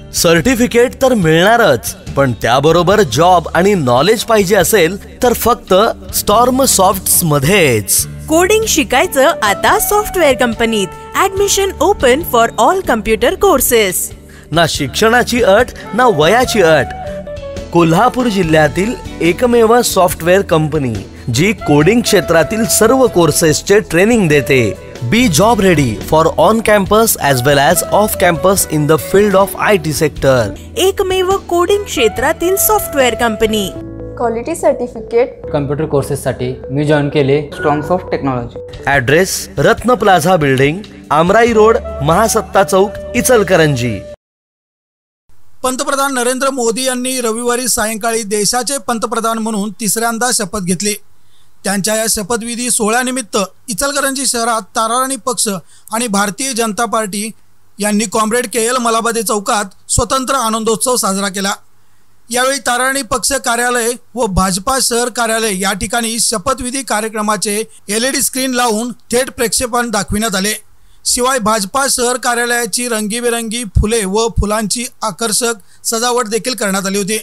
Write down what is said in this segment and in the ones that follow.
Certificate तर मिळणारच, पण त्याबरोबर जॉब आणि नॉलेज पाहिजे असेल तर फक्त स्टॉर्म सॉफ्ट्स मध्येच. कोडिंग शिकायचं आता सॉफ्टवेअर कंपनीत. Admission open for all computer courses. ना शिक्षणाची अट ना वयाची अट. कोल्हापूर जिल्ह्यातील एकमेव सॉफ्टवेअर कंपनी जी कोडिंग क्षेत्रातील सर्व कोर्सेसचे ट्रेनिंग देते. Be job ready for on campus as well as off campus in the field of IT sector. एकमेव कोडिंग क्षेत्रातील सॉफ्टवेअर कंपनी. क्वालिटी सर्टिफिकेट कम्प्युटर कोर्सेससाठी मी जॉईन केले strong soft technology. Address Ratna plaza building, Amrai road, Mahasatta Chowk, Ichalkaranji. पंतप्रधान नरेंद्र मोदी यांनी रविवारी सायंकाळी देशाचे पंतप्रधान म्हणून तिसऱ्यांदा शपथ घेतली. त्यांच्या या शपथविधी सोहळ्यानिमित्त इचलकरंजी शहरात ताराराणी पक्ष आणि भारतीय जनता पार्टी यांनी कॉम्रेड KL मलाबदे चौकात स्वतंत्र आनंदोत्सव साजरा केला. यावेळी ताराराणी पक्ष कार्यालय व भाजपा शहर कार्यालय या ठिकाणी शपथविधी कार्यक्रमाचे LED स्क्रीन लावून थेट प्रक्षेपण दाखविण्यात आले. शिवाय भाजपा शहर कार्यालयाची रंगीबेरंगी फुले व फुलांची आकर्षक सजावट देखील करण्यात आली होती.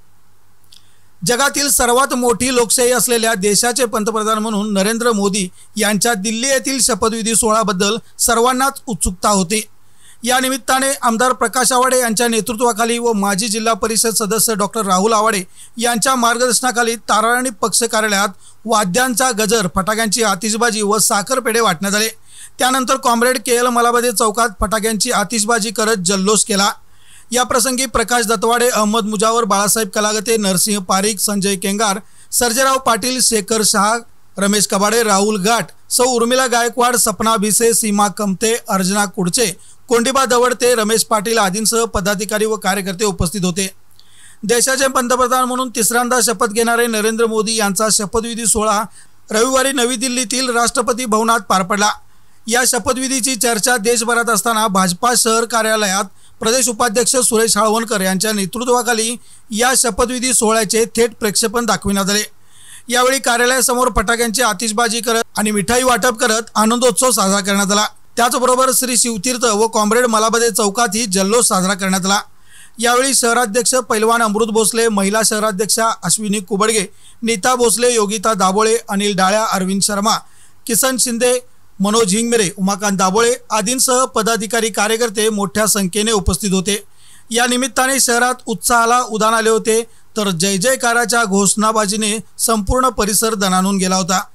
जगातील सर्वात मोठी लोकशाही असलेल्या देशाचे पंतप्रधान म्हणून नरेंद्र मोदी यांच्या दिल्ली येथील शपथविधी सोहळ्याबद्दल सर्वांनाच उत्सुकता होती. या निमित्ताने आमदार प्रकाश आवाडे यांच्या नेतृत्वाखाली व माजी जिल्हा परिषद सदस्य डॉक्टर राहुल आवाडे यांच्या मार्गदर्शनाखाली ताराराणी पक्ष कार्यालयात वाद्यांचा गजर, फटाक्यांची आतिषबाजी व साखर पेढे वाटण्यात आले. त्यानंतर कॉम्रेड KL मलाबदे चौकात फटाक्यांची आतिषबाजी करत जल्लोष केला. या प्रसंगी प्रकाश दत्तवाडे, अहमद मुजावर, बाळासाहेब कलागते, नरसिंह पारिक, संजय केंगार, सर्जेराव पाटील, शेखर शहा, रमेश कबाडे, राहुल घाट, सौ उर्मिला गायकवाड, सपना भिसे, सीमा कमते, अर्जना कुडचे, कोंडिबा दवडते, रमेश पाटील आदींसह पदाधिकारी व कार्यकर्ते उपस्थित होते. देशाचे पंतप्रधान म्हणून तिसऱ्यांदा शपथ घेणारे नरेंद्र मोदी यांचा शपथविधी सोहळा रविवारी नवी दिल्लीतील राष्ट्रपती भवनात पार पडला. या शपथविधीची चर्चा देशभरात असताना भाजपा शहर कार्यालयात प्रदेश उपाध्यक्ष सुरेश हाळवणकर यांच्या नेतृत्वाखाली या शपथविधी सोहळ्याचे थेट प्रक्षेपण दाखविण्यात आले. यावेळी कार्यालयासमोर फटाक्यांची आतिषबाजी करत आणि मिठाई वाटप करत आनंदोत्सव साजरा करण्यात आला. त्याचबरोबर श्री शिवतीर्थ व कॉम्रेड मलाबदे चौकातही जल्लोष साजरा करण्यात आला. यावेळी शहराध्यक्ष पैलवान अमृत भोसले, महिला शहराध्यक्षा अश्विनी कुबडगे, नीता भोसले, योगिता दाभोळे, अनिल डाळ्या, अरविंद शर्मा, किसन शिंदे, मनोज हिंगमिरे, उमाकांत दाभोळे आदींसह पदाधिकारी कार्यकर्ते मोठ्या संख्येने उपस्थित होते. या निमित्ताने शहरात उत्साहाला उधाण आले होते, तर जय जयकाराच्या घोषणाबाजीने संपूर्ण परिसर दणाणून गेला होता.